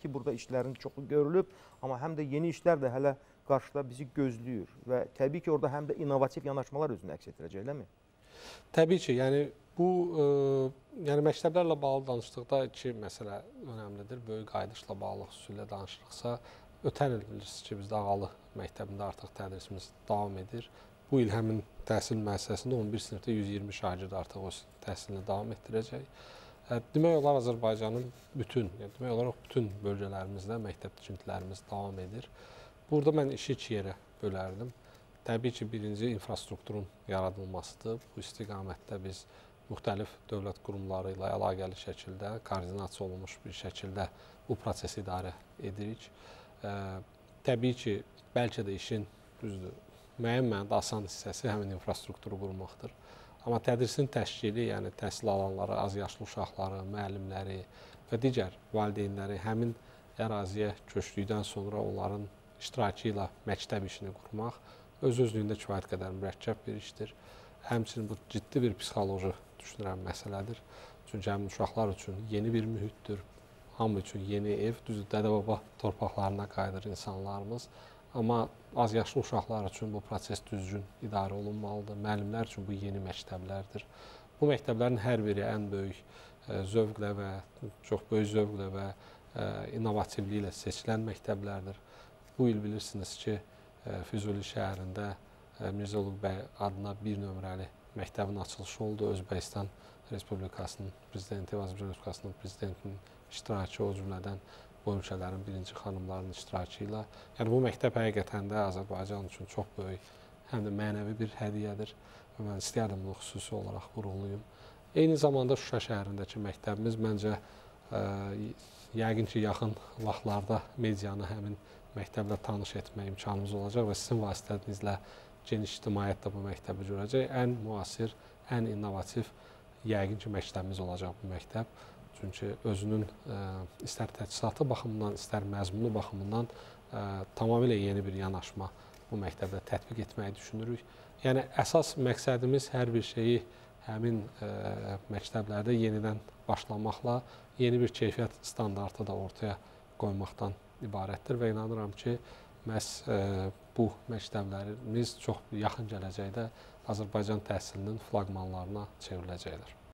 ki, burada işlərin çoxu görülüb, amma həm də yeni işlər də hələ qarşıda bizi gözləyir və təbii ki, orada həm də innovativ yanaşmalar özünü əks etdirəcək, eləmi? Təbii ki, yəni bu yəni məktəblərlə bağlı danışdıqda iki məsələ önəmlidir. Böyük qayıdışla bağlı xüsusilə danışırıqsa, ötən il bilirsiniz ki, bizdə Ağalı məktəbində artıq tədrisimiz davam edir. Bu il həmin təhsil müəssisəsində 11 sinifdə 120 şagird artıq o təhsilini davam etdirəcək. Demək olar Azərbaycanın demək olaraq bütün bölgələrimizdə məktəb tikintilərimiz davam edir. Burada mən işi iki yerə bölərdim. Təbii ki, birinci infrastrukturun yaradılmasıdır. Bu istiqamətdə biz müxtəlif dövlət qurumları ilə əlaqəli şəkildə, koordinasiya olunmuş bir şəkildə bu prosesi idarə edirik. Təbii ki, bəlkə də işin müəyyən mənada asan hissəsi həmin infrastrukturu qurmaqdır. Amma tədrisin təşkili, yəni təhsil alanları, azyaşlı uşaqları, müəllimləri və digər valideynləri həmin əraziyə köçdükdən sonra onların iştirakı ilə məktəb işini qurmaq öz-özlüyündə kifayət qədər mürəkkəb bir işdir. Həmçinin bu ciddi bir psixoloji düşünürəm məsələdir. Çünki həmin uşaqlar üçün yeni bir mühitdir, hamı üçün yeni ev, düzdür, dədə-baba torpaqlarına qayıdır insanlarımız. Amma azyaşlı uşaqlar üçün bu proses düzgün idarə olunmalıdır. Müəllimlər üçün bu yeni məktəblərdir. Bu məktəblərin hər biri ən böyük zövqlə və çox böyük zövqlə və innovativliklə seçilən məktəblərdir. Bu il bilirsiniz ki, Füzuli şəhərində Mirzə Ulug bəy adına bir nömrəli məktəbin açılışı oldu. Özbəkistan Respublikasının prezidenti, Azərbaycan Respublikasının prezidentinin iştirakı, o cümlədən bu ölkələrin birinci xanımlarının iştirakı ilə. Yəni bu məktəb həqiqətən də Azərbaycan üçün çox böyük, həm də mənəvi bir hədiyyədir və mən istəyərdim bunu xüsusi olaraq vurğulayım. Eyni zamanda Şuşa şəhərindəki məktəbimiz məncə yəqin ki, yaxın vaxtlarda medianı həmin məktəblə tanış etmə imkanımız olacaq və sizin vasitənizlə geniş ictimaiyyət də bu məktəbi görəcək. Ən müasir, ən innovativ yəqin ki, məktəbimiz olacaq bu məktəb. Çünki özünün istər təchizatı baxımından, istər məzmunu baxımından tamamilə yeni bir yanaşma bu məktəbdə tətbiq etməyi düşünürük. Yəni, əsas məqsədimiz hər bir şeyi həmin məktəblərdə yenidən başlamaqla yeni bir keyfiyyət standartı da ortaya qoymaqdan ibarətdir və inanıram ki, məhz bu məktəblərimiz çox yaxın gələcəkdə Azərbaycan təhsilinin flaqmanlarına çevriləcəklər.